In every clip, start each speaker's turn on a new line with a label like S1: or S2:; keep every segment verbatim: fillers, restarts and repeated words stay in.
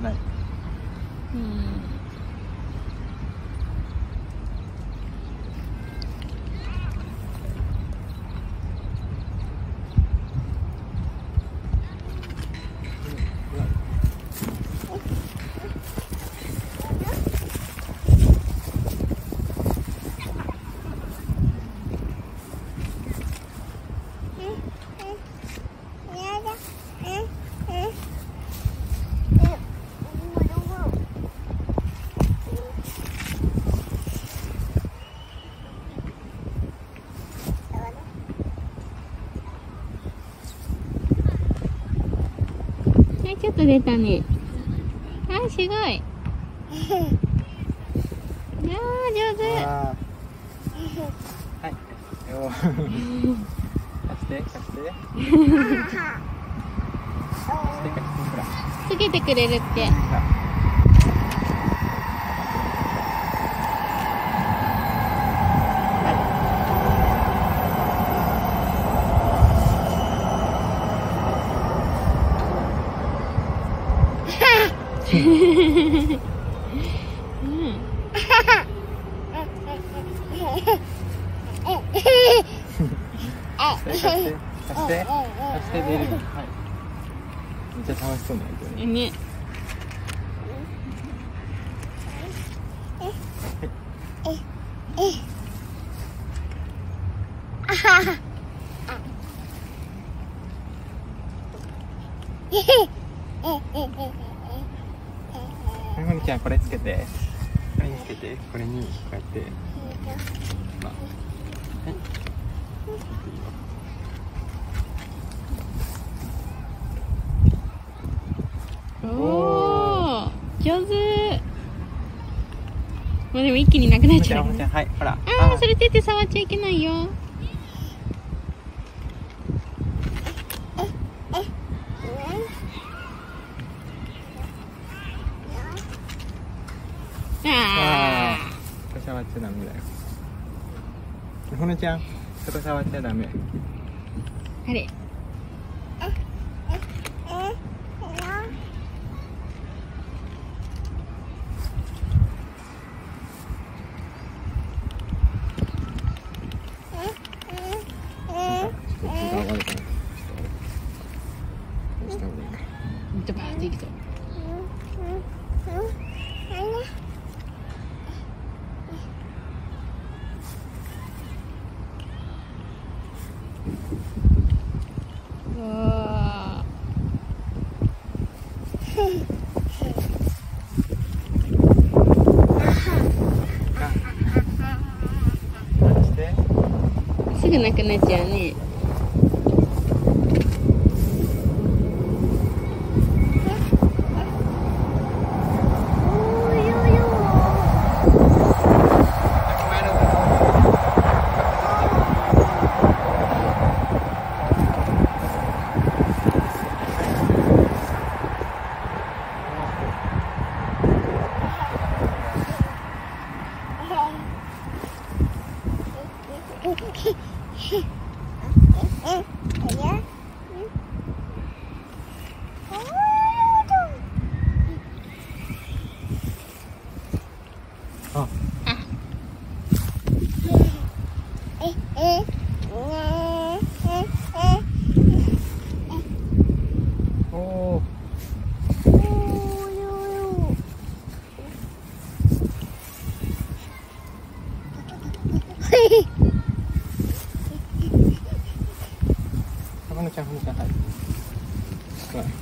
S1: ない。
S2: うん。ちょっと出たね。あ、すごい。いやー、上手。
S1: はい。よ貸して貸して。貸して貸してほら。
S2: つけてくれるって。うん。
S1: 貸して貸して貸して出る。はい。めっちゃ楽しそうなやつね。
S2: ね。
S1: はい、ほにちゃんこれつけて。これにつけて、これにこうやって。まあ、はい。
S2: おお、上手。まあでも一気になくなっちゃう。
S1: はい、ほら。
S2: ああ、それ手で触っちゃいけないよ。ああ。
S1: これ触っちゃダメだよ。ほのちゃん、そこ触っちゃダメ。
S2: あれ。めっちゃバーっていきそう。うわー。すぐなくなっちゃうね。
S1: あ。おお。ほのちゃん、ほのちゃん、はい。ほら。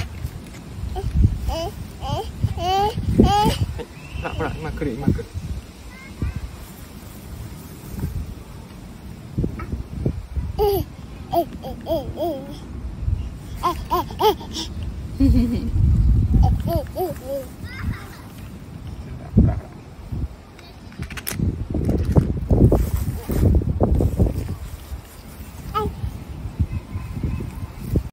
S1: はい。ほら、今来る、今来る。
S2: ふふふ。